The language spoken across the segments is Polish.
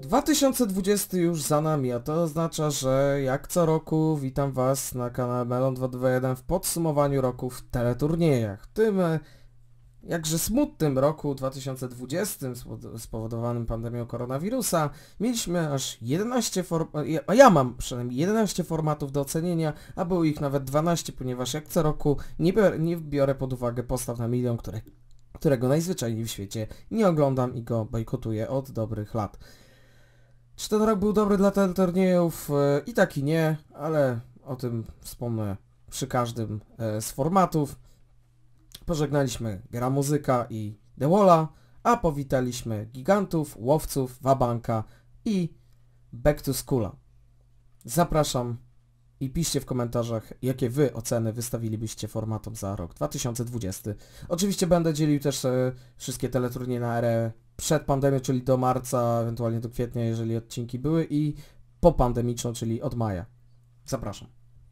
2020 już za nami, a to oznacza, że jak co roku witam Was na kanale Melon221 w podsumowaniu roku w teleturniejach. W tym jakże smutnym roku 2020 spowodowanym pandemią koronawirusa mieliśmy aż 11 a ja mam przynajmniej 11 formatów do ocenienia, a było ich nawet 12, ponieważ jak co roku nie biorę pod uwagę postaw na milion, którego najzwyczajniej w świecie nie oglądam i go bojkotuję od dobrych lat. Czy ten rok był dobry dla teleturniejów? I tak i nie, ale o tym wspomnę przy każdym z formatów. Pożegnaliśmy Gra Muzyka i The Walla, a powitaliśmy Gigantów, Łowców, Wabanka i Back to Schoola. Zapraszam i piszcie w komentarzach, jakie wy oceny wystawilibyście formatom za rok 2020. Oczywiście będę dzielił też wszystkie teleturnieje na erę przed pandemią, czyli do marca, ewentualnie do kwietnia, jeżeli odcinki były, i popandemiczną, czyli od maja. Zapraszam.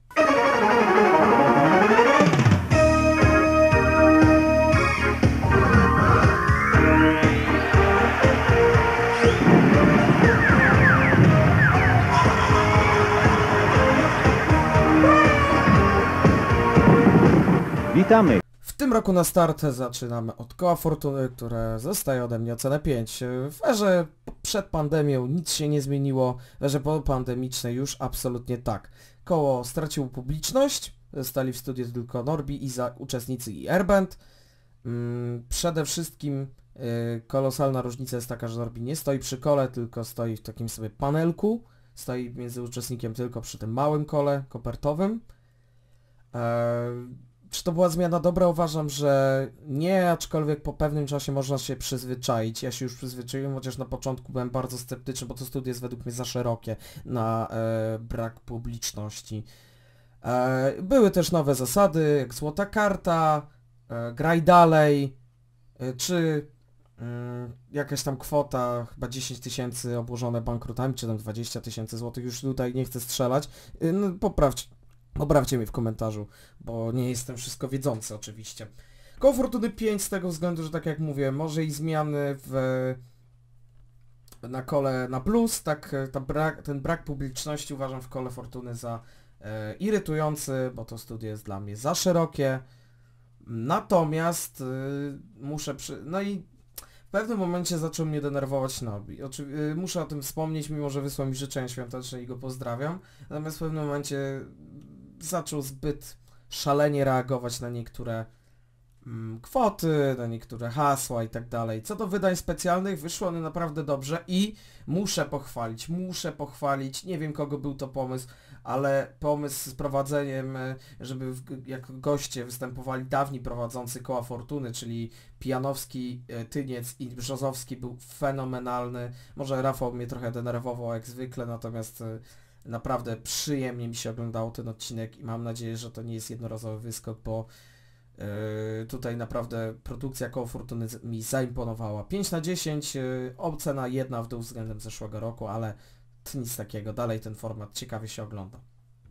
Witamy! W tym roku na start zaczynamy od Koła Fortuny, które zostaje ode mnie ocenę 5. W erze przed pandemią nic się nie zmieniło, w erze popandemicznej już absolutnie tak. Koło straciło publiczność, stali w studiu tylko Norbi, Iza, uczestnicy i Airband. Przede wszystkim kolosalna różnica jest taka, że Norbi nie stoi przy kole, tylko stoi w takim sobie panelku. Stoi między uczestnikiem tylko przy tym małym kole kopertowym. Czy to była zmiana dobra? Uważam, że nie, aczkolwiek po pewnym czasie można się przyzwyczaić. Ja się już przyzwyczaiłem, chociaż na początku byłem bardzo sceptyczny, bo to studio jest według mnie za szerokie na brak publiczności. Były też nowe zasady, jak złota karta, graj dalej, czy jakaś tam kwota, chyba 10 tysięcy obłożone bankrutami, czy tam 20 tysięcy złotych, już tutaj nie chcę strzelać. No, poprawcie mnie w komentarzu, bo nie jestem wszystko wiedzący oczywiście. Koło Fortuny 5 z tego względu, że tak jak mówię, może i zmiany na kole na plus, tak ten brak publiczności uważam w Kole Fortuny za irytujący, bo to studio jest dla mnie za szerokie. Natomiast no i w pewnym momencie zaczął mnie denerwować Norbi. Muszę o tym wspomnieć, mimo że wysłał mi życzenia świąteczne i go pozdrawiam. Natomiast w pewnym momencie zaczął zbyt szalenie reagować na niektóre kwoty, na niektóre hasła i tak dalej. Co do wydań specjalnych, wyszły one naprawdę dobrze i muszę pochwalić, nie wiem kogo był to pomysł, ale pomysł z prowadzeniem, żeby jako goście występowali dawni prowadzący Koła Fortuny, czyli Pijanowski, Tyniec i Brzozowski, był fenomenalny. Może Rafał mnie trochę denerwował jak zwykle, natomiast naprawdę przyjemnie mi się oglądało ten odcinek i mam nadzieję, że to nie jest jednorazowy wyskok, bo tutaj naprawdę produkcja Koło Fortuny mi zaimponowała. 5 na 10, ocena 1 w dół względem zeszłego roku, ale to nic takiego, dalej ten format ciekawie się ogląda.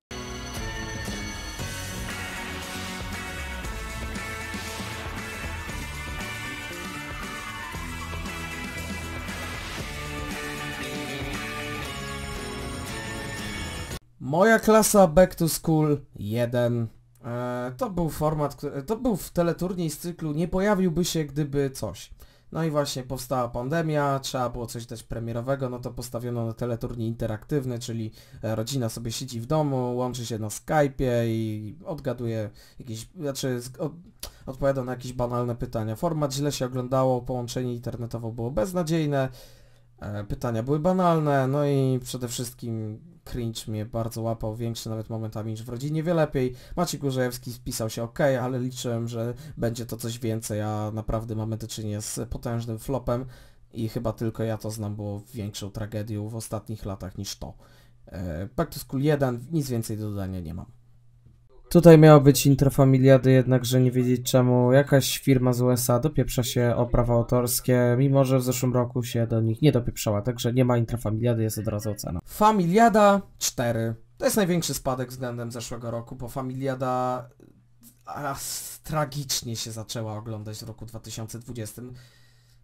Moja klasa Back to School 1. To był format, to był teleturniej z cyklu nie pojawiłby się gdyby coś. No i właśnie powstała pandemia, trzeba było coś dać premierowego, no to postawiono na teleturniej interaktywny, czyli rodzina sobie siedzi w domu, łączy się na Skype'ie i odgaduje jakieś, odpowiada na jakieś banalne pytania. Format źle się oglądało, połączenie internetowo było beznadziejne, pytania były banalne, no i przede wszystkim cringe mnie bardzo łapał, większy nawet momentami niż w Rodzinie Wie Lepiej. Maciej Górzejewski spisał się ok, ale liczyłem, że będzie to coś więcej, a naprawdę mamy do czynienia z potężnym flopem i chyba tylko ja to znam, było większą tragedią w ostatnich latach niż to. Back to School 1, nic więcej do dodania nie mam. Tutaj miało być introfamiliady, jednakże nie wiedzieć czemu jakaś firma z USA dopieprza się o prawa autorskie, mimo że w zeszłym roku się do nich nie dopieprzała, także nie ma introfamiliady, jest od razu ocena. Familiada 4. To jest największy spadek względem zeszłego roku, bo Familiada tragicznie się zaczęła oglądać w roku 2020.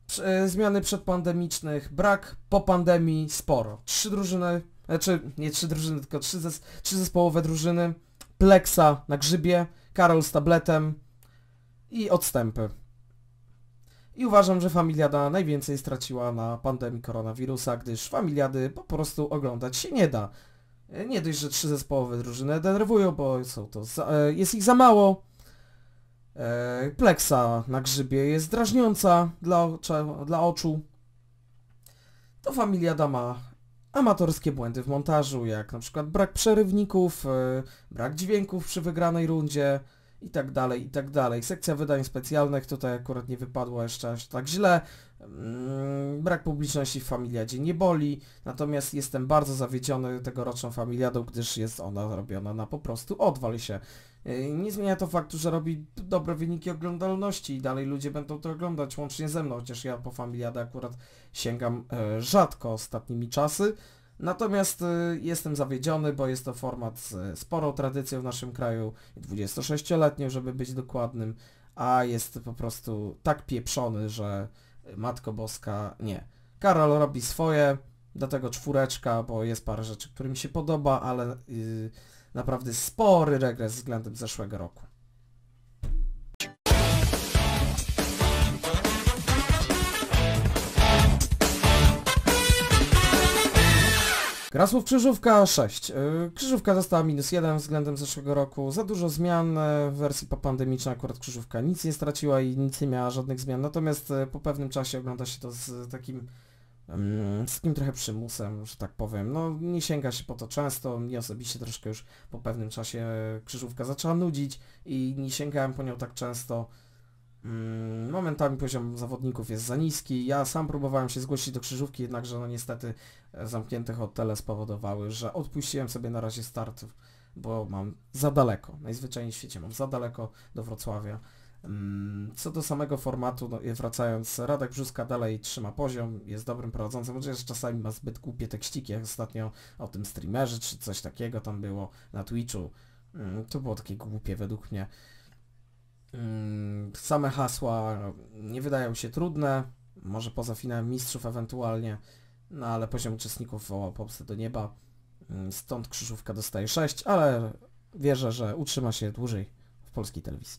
Zmiany przedpandemicznych, brak po pandemii sporo. 3 drużyny, znaczy nie 3 drużyny, tylko 3 zespołowe drużyny, Plexa na grzybie, Karol z tabletem i odstępy. I uważam, że Familiada najwięcej straciła na pandemii koronawirusa, gdyż Familiady po prostu oglądać się nie da. Nie dość, że 3 zespołowe drużyny denerwują, bo jest ich za mało. Plexa na grzybie jest drażniąca dla oczu. To Familiada ma amatorskie błędy w montażu, jak na przykład brak przerywników, brak dźwięków przy wygranej rundzie i tak dalej, i tak dalej. Sekcja wydań specjalnych tutaj akurat nie wypadła jeszcze aż tak źle. Brak publiczności w Familiadzie nie boli, natomiast jestem bardzo zawiedziony tegoroczną Familiadą, gdyż jest ona robiona na po prostu odwal się. Nie zmienia to faktu, że robi dobre wyniki oglądalności i dalej ludzie będą to oglądać, łącznie ze mną, chociaż ja po Familiadę akurat sięgam rzadko ostatnimi czasy. Natomiast jestem zawiedziony, bo jest to format z sporą tradycją w naszym kraju, 26-letnią, żeby być dokładnym, a jest po prostu tak pieprzony, że Matko Boska, nie. Karol robi swoje, do tego 4, bo jest parę rzeczy, które mi się podoba, ale naprawdę spory regres względem zeszłego roku. Grasłów Krzyżówka 6. Krzyżówka dostała -1 względem zeszłego roku. Za dużo zmian w wersji popandemicznej, akurat Krzyżówka nic nie straciła i nic nie miała żadnych zmian. Natomiast po pewnym czasie ogląda się to z takim trochę przymusem, że tak powiem. No nie sięga się po to często. Mnie osobiście troszkę już po pewnym czasie Krzyżówka zaczęła nudzić i nie sięgałem po nią tak często. Momentami poziom zawodników jest za niski. Ja sam próbowałem się zgłosić do Krzyżówki, jednakże no niestety zamknięte hotele spowodowały, że odpuściłem sobie na razie startów, bo mam za daleko, najzwyczajniej w świecie mam za daleko do Wrocławia. Co do samego formatu, no, wracając, Radek Brzuska dalej trzyma poziom, jest dobrym prowadzącym, chociaż czasami ma zbyt głupie tekściki, jak ostatnio o tym streamerze, czy coś takiego tam było na Twitchu. To było takie głupie według mnie. Same hasła nie wydają się trudne, może poza finałem mistrzów ewentualnie, no ale poziom uczestników wołał pomstę do nieba, stąd Krzyżówka dostaje 6, ale wierzę, że utrzyma się dłużej w polskiej telewizji.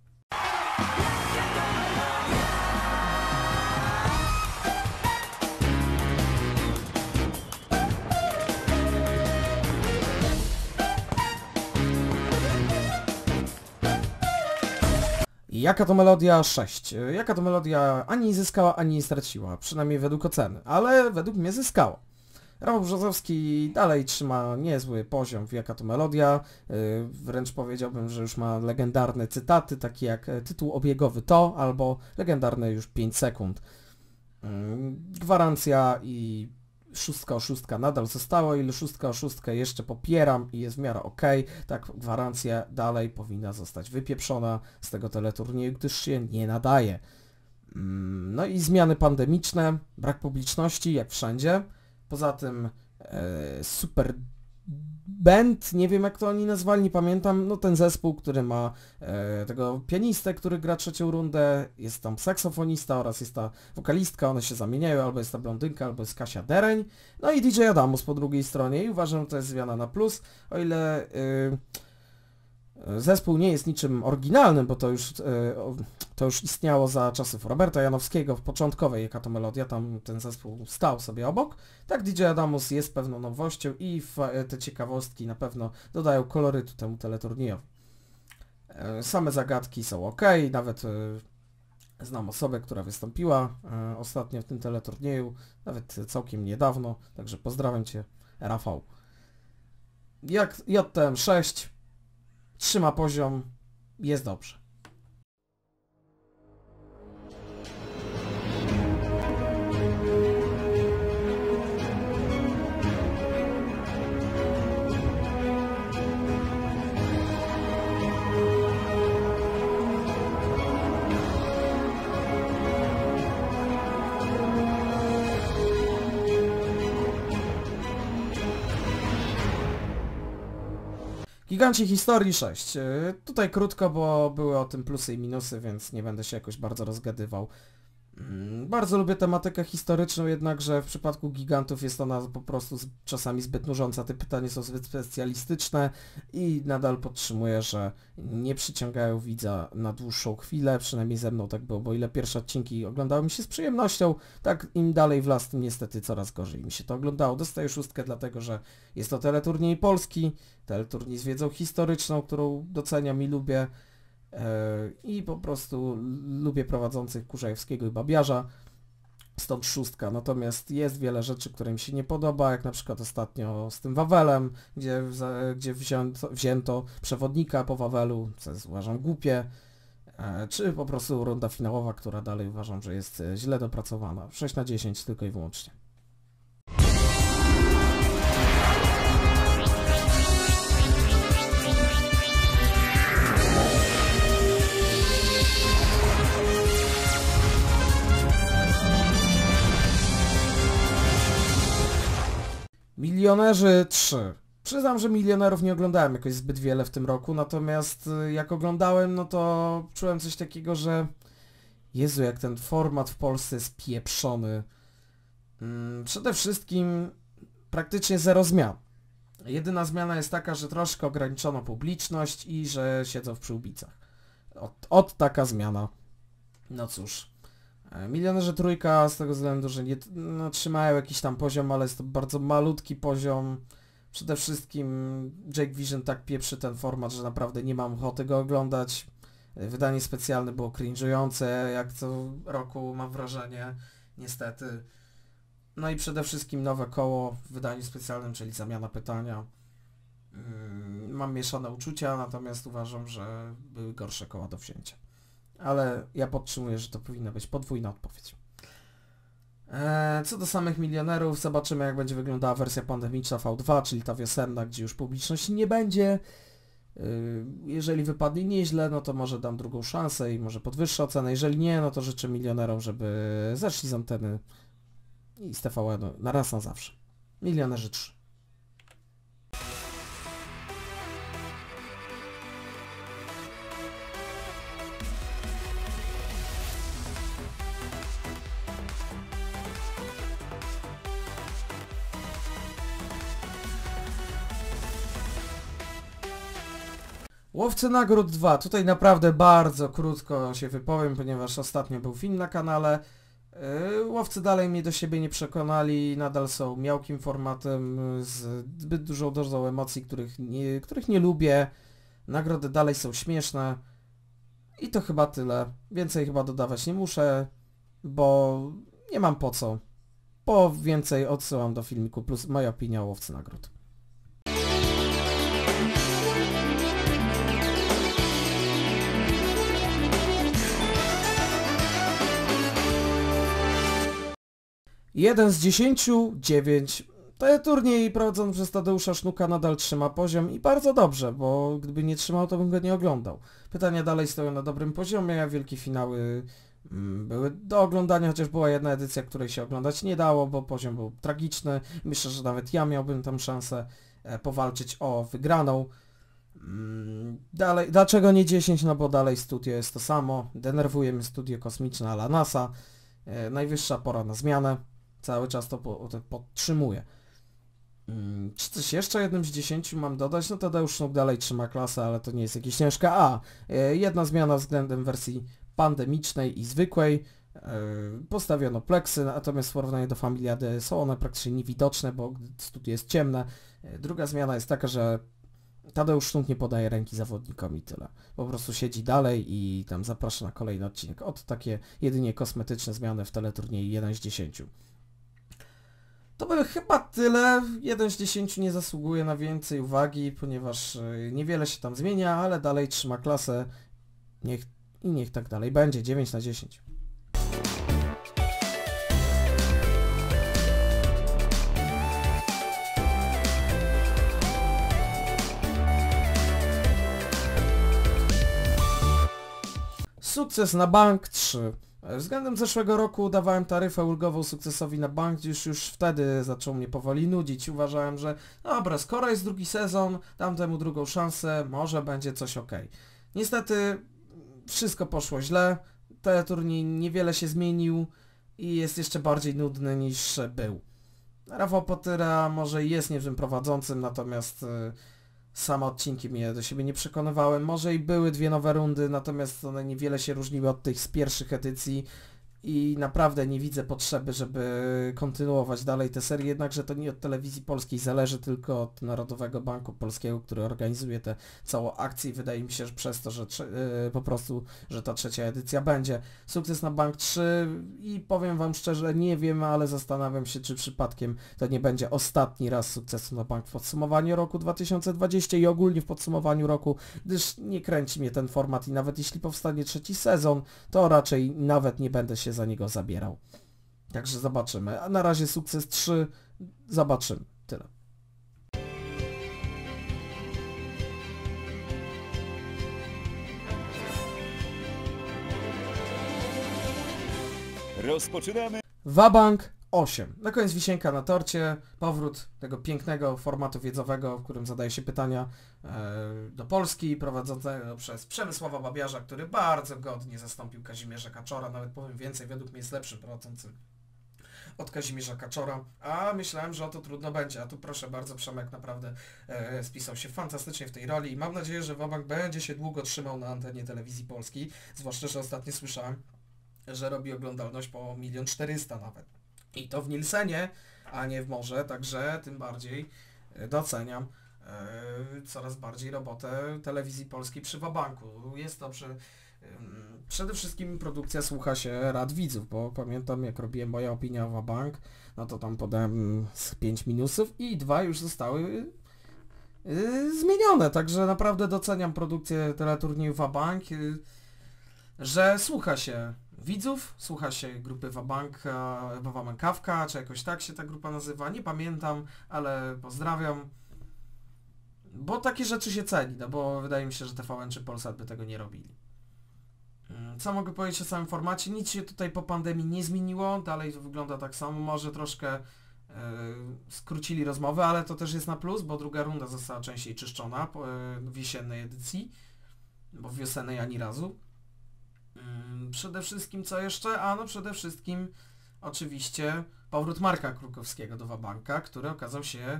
Jaka to melodia 6? Jaka to melodia ani nie zyskała, ani nie straciła, przynajmniej według oceny, ale według mnie zyskała. Rafał Brzozowski dalej trzyma niezły poziom w Jaka to melodia, wręcz powiedziałbym, że już ma legendarne cytaty, takie jak tytuł obiegowy to, albo legendarne już 5 sekund. Gwarancja i 6 o 6 nadal zostało, ile 6 o 6 jeszcze popieram i jest w miarę ok, tak gwarancja dalej powinna zostać wypieprzona z tego teleturnieju, gdyż się nie nadaje. No i zmiany pandemiczne, brak publiczności jak wszędzie, poza tym super band, nie wiem jak to oni nazwali, nie pamiętam, no ten zespół, który ma tego pianistę, który gra 3. rundę, jest tam saksofonista oraz jest ta wokalistka, one się zamieniają, albo jest ta blondynka, albo jest Kasia Dereń, no i DJ Adamus po drugiej stronie i uważam, że to jest zmiana na plus, o ile zespół nie jest niczym oryginalnym, bo to już istniało za czasów Roberta Janowskiego w początkowej Jaka to melodia, tam ten zespół stał sobie obok. Tak DJ Adamus jest pewną nowością i te ciekawostki na pewno dodają kolorytu temu teleturniejowi. Same zagadki są ok, nawet znam osobę, która wystąpiła ostatnio w tym teleturnieju, nawet całkiem niedawno, także pozdrawiam Cię, Rafał. Jak JTM 6 trzyma poziom, jest dobrze. Giganci Historii 6. Tutaj krótko, bo były o tym plusy i minusy, więc nie będę się jakoś bardzo rozgadywał. Bardzo lubię tematykę historyczną, jednakże w przypadku Gigantów jest ona po prostu czasami zbyt nużąca. Te pytania są zbyt specjalistyczne i nadal podtrzymuję, że nie przyciągają widza na dłuższą chwilę, przynajmniej ze mną tak było, bo ile pierwsze odcinki oglądały mi się z przyjemnością, tak im dalej w las, tym niestety coraz gorzej mi się to oglądało. Dostaję 6 dlatego, że jest to teleturniej polski, teleturniej z wiedzą historyczną, którą doceniam i lubię. I po prostu lubię prowadzących Kurzajewskiego i Babiarza, stąd 6. Natomiast jest wiele rzeczy, które mi się nie podoba, jak na przykład ostatnio z tym Wawelem, gdzie wzięto przewodnika po Wawelu, co jest, uważam, głupie, czy po prostu runda finałowa, która dalej uważam, że jest źle dopracowana. 6/10 tylko i wyłącznie. Milionerzy 3. Przyznam, że Milionerów nie oglądałem jakoś zbyt wiele w tym roku, natomiast jak oglądałem, no to czułem coś takiego, że Jezu, jak ten format w Polsce jest pieprzony. Przede wszystkim praktycznie zero zmian. Jedyna zmiana jest taka, że troszkę ograniczono publiczność i że siedzą w przyłbicach. Od taka zmiana. No cóż. Milionerzy 3 z tego względu, że nie trzymają jakiś tam poziom, ale jest to bardzo malutki poziom. Przede wszystkim Jake Vision tak pieprzy ten format, że naprawdę nie mam ochoty go oglądać. Wydanie specjalne było cringe'ujące, jak co roku mam wrażenie, niestety. No i przede wszystkim nowe koło w wydaniu specjalnym, czyli zamiana pytania. Mam mieszane uczucia, natomiast uważam, że były gorsze koła do wzięcia. Ale ja podtrzymuję, że to powinna być podwójna odpowiedź. Co do samych milionerów, zobaczymy jak będzie wyglądała wersja pandemiczna V2, czyli ta wiosenna, gdzie już publiczności nie będzie. Jeżeli wypadnie nieźle, no to może dam drugą szansę i może podwyższę ocenę. Jeżeli nie, no to życzę milionerom, żeby zeszli z anteny i z TVN-u na raz na zawsze. Milionerzy 3. Łowcy Nagród 2. Tutaj naprawdę bardzo krótko się wypowiem, ponieważ ostatnio był film na kanale. Łowcy dalej mnie do siebie nie przekonali, nadal są miałkim formatem, z zbyt dużą dozą emocji, których nie lubię. Nagrody dalej są śmieszne. I to chyba tyle. Więcej chyba dodawać nie muszę, bo nie mam po co. Po więcej odsyłam do filmiku, plus moja opinia o Łowcy Nagród. Jeden z 10, 9. Turniej prowadzony przez Tadeusza Sznuka nadal trzyma poziom i bardzo dobrze, bo gdyby nie trzymał, to bym go nie oglądał. Pytania dalej stoją na dobrym poziomie, a wielkie finały były do oglądania, chociaż była jedna edycja, której się oglądać nie dało, bo poziom był tragiczny. Myślę, że nawet ja miałbym tam szansę powalczyć o wygraną. Dalej, dlaczego nie 10? No bo dalej studio jest to samo. Denerwuje mnie studio kosmiczne a la NASA. Najwyższa pora na zmianę. Cały czas to podtrzymuję. Czy coś jeszcze jednym z 10 mam dodać? No Tadeusz Sznuk dalej trzyma klasę, ale to nie jest jakieś ciężka. Jedna zmiana względem wersji pandemicznej i zwykłej. Postawiono pleksy, natomiast w porównaniu do Familiady są one praktycznie niewidoczne, bo studio jest ciemne. Druga zmiana jest taka, że Tadeusz Sznuk nie podaje ręki zawodnikom i tyle. Po prostu siedzi dalej i tam zaprasza na kolejny odcinek. Oto takie jedynie kosmetyczne zmiany w teleturnieju 1 z 10. To by chyba tyle. 1 z 10 nie zasługuje na więcej uwagi, ponieważ niewiele się tam zmienia, ale dalej trzyma klasę. Niech tak dalej będzie. 9/10. Sukces na bank 3. Względem zeszłego roku dawałem taryfę ulgową Sukcesowi na bank, już wtedy zaczął mnie powoli nudzić. Uważałem, że dobra, skoro jest drugi sezon, dam temu drugą szansę, może będzie coś ok. Niestety wszystko poszło źle. teleturniej niewiele się zmienił i jest jeszcze bardziej nudny niż był. Rafał Potyra może jest niezłym prowadzącym, natomiast same odcinki mnie do siebie nie przekonywały. Może i były 2 nowe rundy, natomiast one niewiele się różniły od tych z pierwszych edycji i naprawdę nie widzę potrzeby, żeby kontynuować dalej tę serię, jednakże to nie od Telewizji Polskiej zależy, tylko od Narodowego Banku Polskiego, który organizuje tę całą akcję i wydaje mi się, że przez to, że po prostu, że ta 3. edycja będzie. Sukces na Bank 3 i powiem wam szczerze, nie wiem, ale zastanawiam się, czy przypadkiem to nie będzie ostatni raz sukcesu na Bank w podsumowaniu roku 2020 i ogólnie w podsumowaniu roku, gdyż nie kręci mnie ten format i nawet jeśli powstanie 3. sezon, to raczej nawet nie będę się za niego zabierał. Także zobaczymy. A na razie sukces 3. Zobaczymy. Tyle. Rozpoczynamy. Wabank 8. Na koniec wisienka na torcie. Powrót tego pięknego formatu wiedzowego, w którym zadaje się pytania do Polski, prowadzonego przez Przemysława Babiarza, który bardzo godnie zastąpił Kazimierza Kaczora. Nawet powiem więcej, według mnie jest lepszym prowadzącym od Kazimierza Kaczora, a myślałem, że o to trudno będzie, a tu proszę bardzo, Przemek naprawdę spisał się fantastycznie w tej roli i mam nadzieję, że Wabank będzie się długo trzymał na antenie Telewizji Polskiej, zwłaszcza, że ostatnio słyszałem, że robi oglądalność po 1 400 000 nawet. I to w Nielsenie, a nie w Morze, także tym bardziej doceniam coraz bardziej robotę Telewizji Polskiej przy Wabanku. Jest to przede wszystkim produkcja słucha się rad widzów, bo pamiętam jak robiłem moja opinia o Wabank, no to tam podałem z 5 minusów i 2 już zostały zmienione, także naprawdę doceniam produkcję teleturnieju Wabank, że słucha się widzów, słucha się grupy Wabankawka, czy jakoś tak się ta grupa nazywa, nie pamiętam, ale pozdrawiam, bo takie rzeczy się ceni, no bo wydaje mi się, że TVN czy Polsat by tego nie robili. Co mogę powiedzieć o samym formacie? Nic się tutaj po pandemii nie zmieniło, dalej to wygląda tak samo, może troszkę skrócili rozmowy, ale to też jest na plus, bo druga runda została częściej czyszczona w jesiennej edycji, bo w wiosennej ani razu. Przede wszystkim co jeszcze? No przede wszystkim oczywiście powrót Marka Krukowskiego do Wabanka, który okazał się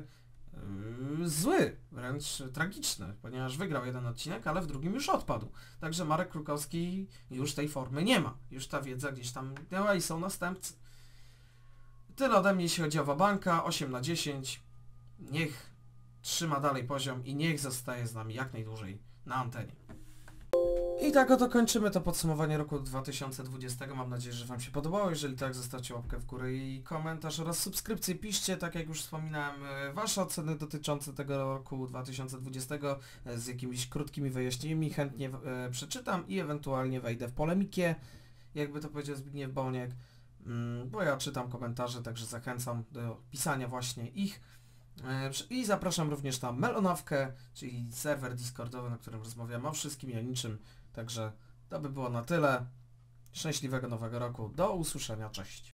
zły, wręcz tragiczny, ponieważ wygrał jeden odcinek, ale w drugim już odpadł. Także Marek Krukowski już tej formy nie ma. Już ta wiedza gdzieś tam była i są następcy. Tyle ode mnie jeśli chodzi o Wabanka, 8/10. Niech trzyma dalej poziom i niech zostaje z nami jak najdłużej na antenie. I tak oto kończymy to podsumowanie roku 2020. Mam nadzieję, że wam się podobało. Jeżeli tak, zostawcie łapkę w górę i komentarz oraz subskrypcję. Piszcie, tak jak już wspominałem, wasze oceny dotyczące tego roku 2020 z jakimiś krótkimi wyjaśnieniami. Chętnie przeczytam i ewentualnie wejdę w polemikę, jakby to powiedział Zbigniew Boniek, bo ja czytam komentarze, także zachęcam do pisania właśnie ich. I zapraszam również na Melonawkę, czyli serwer Discordowy, na którym rozmawiam o wszystkim i o niczym. Także to by było na tyle. Szczęśliwego nowego roku. Do usłyszenia. Cześć.